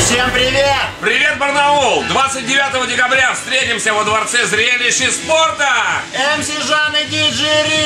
Всем привет! Привет, Барнаул! 29 декабря встретимся во Дворце зрелищ и спорта! МС Жан и диджей